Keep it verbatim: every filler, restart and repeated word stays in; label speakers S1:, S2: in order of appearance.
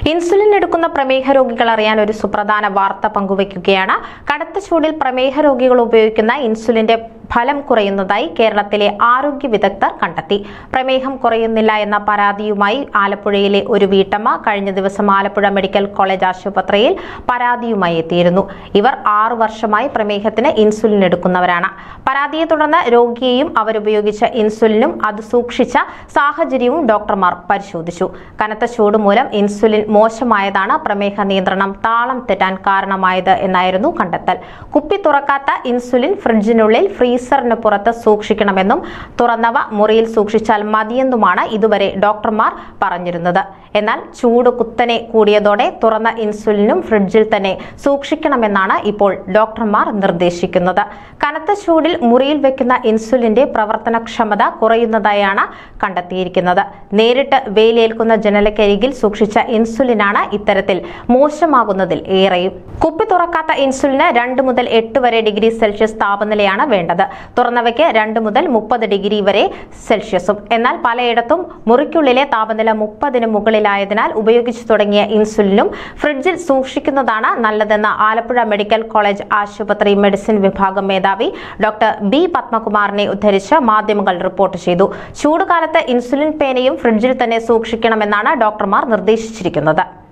S1: Insulin എടുക്കുന്ന പ്രമേഹ രോഗികൾ അറിയാൻ ഒരു സുപ്രധാന വാർത്ത പങ്കുവയ്ക്കുകയാണ്. കടുത്ത ചൂടിൽ പ്രമേഹ രോഗികൾ ഉപയോഗിക്കുന്ന ഇൻസുലിന്റെ ഫലം കുറയുന്നതായി കേരളത്തിലെ ആരോഗ്യ വിദഗ്ധർ കണ്ടെത്തി. പ്രമേഹം കുറയുന്നില്ല എന്ന പരാതിയുമായി ആലപ്പുഴയിലെ ഒരു വീട്ടമ്മ കഴിഞ്ഞ ദിവസം ആലപ്പുഴ മെഡിക്കൽ കോളേജ് ആശുപത്രിയിൽ പരാതിയുമായി എത്തിയിരുന്നു. ഇവർ ആറു വർഷമായി പ്രമേഹത്തിന് ഇൻസുലിൻ എടുക്കുന്നവരാണ്. പരാതിയെ തുടർന്ന് രോഗിയെയും അവരുപയോഗിച്ച ഇൻസുലിനും അത് സൂക്ഷിച്ച സാഹചര്യവും ഡോക്ടർമാർ പരിശോധിച്ചു. കനത്ത ചൂട് മൂലം ഇൻസുലിൻ മോശമായതാണ് പ്രമേഹ നിയന്ത്രണം താളം തെറ്റാൻ കാരണമായത് എന്നായിരുന്നു കണ്ടെത്തൽ. കുപ്പി തുറക്കാത്ത ഇൻസുലിൻ ഫ്രിഡ്ജിനുള്ളിൽ ഫ്രീസറിന് പുറത്ത് സൂക്ഷിക്കണമെന്നും തുറന്നവ മുറിയിൽ സൂക്ഷിച്ചാൽ മതിയെന്നുമാണ് ഇതുവരെ ഡോക്ടർമാർ പറഞ്ഞിരുന്നത്. എന്നാൽ ചൂട് കുത്തനെ കൂടിയതോടെ തുറന്ന ഇൻസുലിനും ഫ്രിഡ്ജിൽ തന്നെ സൂക്ഷിക്കണമെന്നാണ് ഇപ്പോൾ ഡോക്ടർമാർ നിർദ്ദേശിക്കുന്നത്. കനത്ത ചൂടിൽ മുറിയിൽ വെക്കുന്ന ഇൻസുലിന്റെ പ്രവർത്തനക്ഷമത കുറയുന്നതായാണ് കണ്ടെത്തിയിരിക്കുന്നത്. നേരിട്ട് വെയിലേൽക്കുന്ന ജനലക്കരികിൽ സൂക്ഷിച്ച ഇൻസുലിനാണ് ഇത്തരത്തിൽ മോശമാകുന്നതിൽ ഏറെയും. കുപ്പി തുറക്കാത്ത ഇൻസുലിന് രണ്ട് മുതൽ എട്ട് വരെ ഡിഗ്രി സെൽഷ്യസ് താപനിലയാണ് വേണ്ടത്. തുറന്നവയ്ക്ക് രണ്ട് മുതൽ മുപ്പത് ഡിഗ്രി വരെ സെൽഷ്യസും. എന്നാൽ പലയിടത്തും മുറിക്കുള്ളിലെ താപനില മുപ്പതിന് മുകളിലായതിനാൽ ഉപയോഗിച്ചു തുടങ്ങിയ ഇൻസുലിനും ഫ്രിഡ്ജിൽ സൂക്ഷിക്കുന്നതാണ് നല്ലതെന്ന് ആലപ്പുഴ മെഡിക്കൽ കോളേജ് ആശുപത്രി മെഡിസിൻ വിഭാഗം മേധാവി ഡോക്ടർ ബി പത്മകുമാറിനെ ഉദ്ധരിച്ച് മാധ്യമങ്ങൾ റിപ്പോർട്ട് ചെയ്തു. ചൂടുകാലത്ത് ഇൻസുലിൻ പേനയും ഫ്രിഡ്ജിൽ തന്നെ സൂക്ഷിക്കണമെന്നാണ് ഡോക്ടർമാർ നിർദ്ദേശിച്ചിരിക്കുന്നത്.